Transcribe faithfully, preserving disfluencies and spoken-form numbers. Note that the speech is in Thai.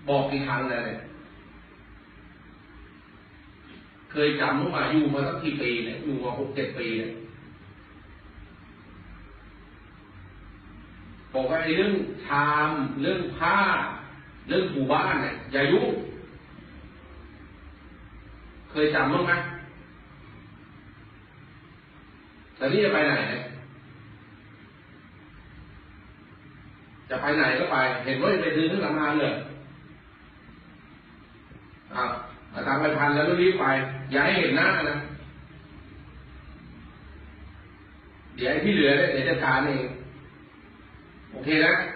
บอกกี่ครั้งแล้วเนี่ยเคยจำมั้งว่าอยู่มาสักกี่ปีเนี่ยอยู่มาหกเจ็ดปีเนี่ยบอกว่าไอ้เรื่องชามเรื่องผ้าเรื่องหมู่บ้านเนี่ยอย่ายุ่งเคยจำมั้งไหมแต่นี่จะไปไหนเนี่ยจะไปไหนก็ไปเห็นว่าไปซื้อเครื่องสำอางเลยอ้าวอาตามไปพันแล้วรีบไปอย่าให้เห็นหน้านะเดี๋ยวที่เหลือเนี่ยเดี๋ยวจัดการเองโอเคนะ